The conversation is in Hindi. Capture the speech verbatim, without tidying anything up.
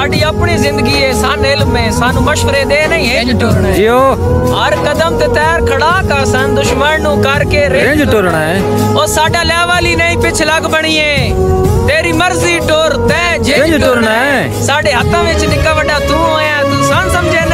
साडी अपनी जिंदगी है, सान इल्म में सानू मशवरे दे नहीं है टुरना है जियो। हर कदम ते तैर खड़ा का सन दुश्मन नु करके रेंज टुरना है। ओ साडा लेवल ही नहीं पिछ लग बनी है, तेरी मर्जी टुर ते जेंज टुरना है। साडे हाथां विच निक्का वड्डा तू आया, तू सन समझे